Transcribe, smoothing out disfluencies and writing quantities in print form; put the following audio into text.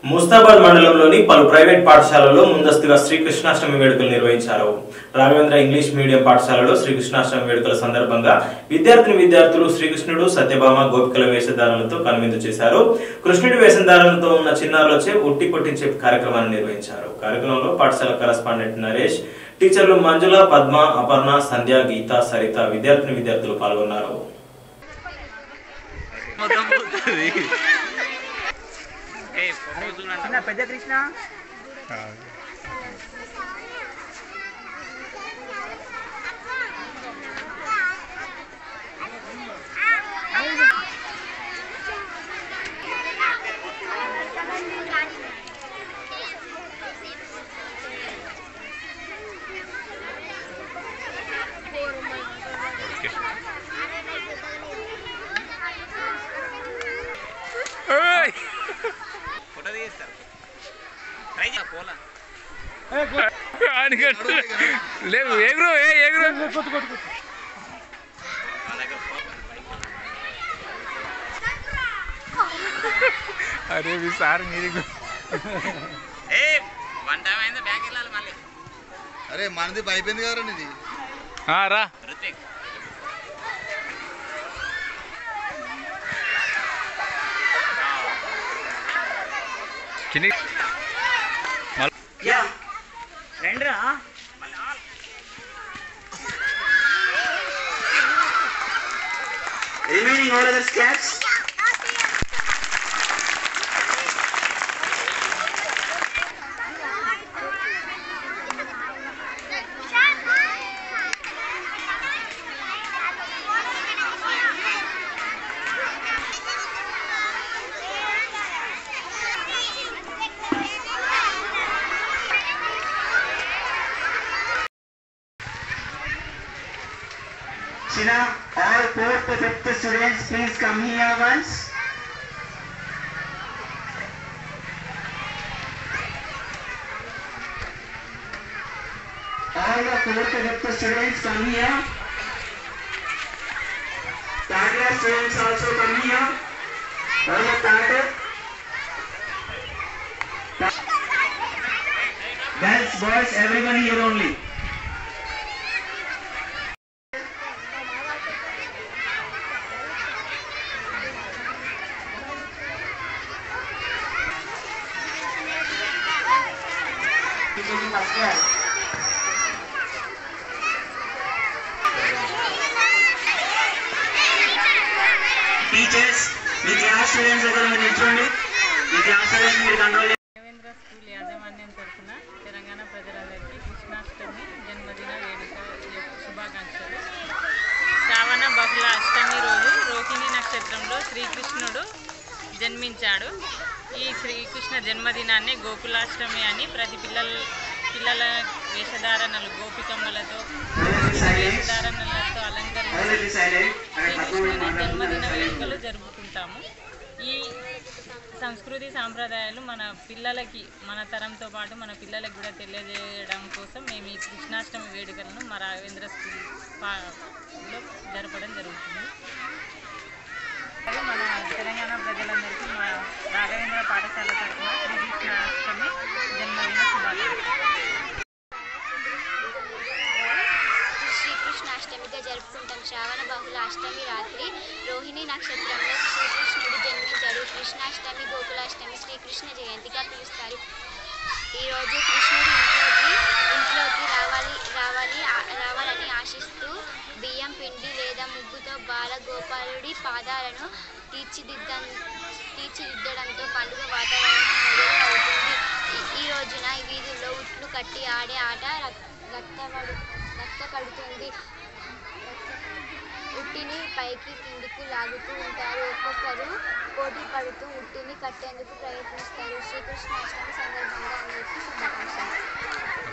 ముస్తాబాద్ మండలంలోని పలు ప్రైవేట్ పాఠశాలల్లో ముందస్తుగా శ్రీకృష్ణాష్టమి వేడుకలు నిర్వహించారు. రాఘవేంద్ర ఇంగ్లీష్ మీడియం పాఠశాలలో శ్రీకృష్ణాష్టమి వేడుకల సందర్భంగా విద్యార్థులు శ్రీకృష్ణుడు, సత్యభామ, గోపికల వేషధారణలతో కనువిందు చేశారు. కృష్ణుడి వేషధారణలతో ఉన్న చిన్నారులచే ఉట్టి కొట్టించే కార్యక్రమాన్ని నిర్వహించారు. కార్యక్రమంలో పాఠశాల కరెస్పాండెంట్ నరేష్, టీచర్లు మంజుల, పద్మ, అపర్ణ, సంధ్య, గీత, సరిత, విద్యార్థులు పాల్గొన్నారు. పెద్ద కృష్ణ अरे भी सार मेरी अरे मनदी అయిపోయింది కదా నీది రా చిన్ని యా రండిరా remaining all other scats. China, all 4th to 5th students, please come here once. All the 4th to 5th students come here. Third class students also come here. All the third. Girls, boys, everyone here only. Teachers మీ class students దగ్గర మీరు నిల్చోండి. మీ class students మీరు control Raghavendra school యాజమాన్యం తరఫున తెలంగాణ ప్రజలందరికీ కృష్ణాష్టమి జన్మదిన వేడుక శుభాకాంక్షలు. శ్రావణ బహుళ అష్టమి రోజు రోహిణి నక్షత్రంలో శ్రీకృష్ణుడు జన్మించాడు. ఈ శ్రీకృష్ణ జన్మదినాన్ని గోకులాష్టమి అని ప్రతి పిల్లల వేషధారణలు గోపికమ్మలతో వేషధారణలతో అలంకరించి శ్రీకృష్ణుని జన్మదిన వేడుకలు జరుపుకుంటాము. ఈ సంస్కృతి సాంప్రదాయాలు మన పిల్లలకి, మన తరంతో పాటు మన పిల్లలకు కూడా తెలియజేయడం కోసం మేము ఈ కృష్ణాష్టమి వేడుకలను మా రాఘవేంద్ర స్కూల్లో జరపడం జరుగుతుంది. మన తెలంగాణ ప్రజలందరికీ మా రాఘవేంద్ర పాఠశాల తరఫున శ్రీకృష్ణాష్టమి జన్మదిన శుభాకాంక్షలు. శ్రీకృష్ణాష్టమిగా జరుపుకుంటాం. శ్రావణ బహుళ అష్టమి రాత్రి రోహిణి నక్షత్రంలో శ్రీకృష్ణుడు జన్మించాడు. కృష్ణాష్టమి, గోకులాష్టమి, శ్రీకృష్ణ జయంతిగా పిలుస్తారు. ఈరోజు కృష్ణుడు ఇంట్లోకి రావాలని ఆశిస్తూ బియ్యం పిండి లేదా ముగ్గుతో బాలగోపాలుడి పాదాలను తీర్చిదిద్దడంతో పండుగ వాతావరణం మొదలు అవుతుంది. ఈ రోజున ఈ వీధుల్లో ఉట్లు కట్టి ఆడే ఆట రక్త కడుతుంది. ఉట్టిని పైకి కిందికి లాగుతూ ఉంటారు. ఒక్కొక్కరు పోటీ పడుతూ ఉట్టిని కట్టేందుకు ప్రయత్నిస్తారు. శ్రీకృష్ణాష్టమి సందర్భంగా అందరికీ శుభాకాంక్షలు.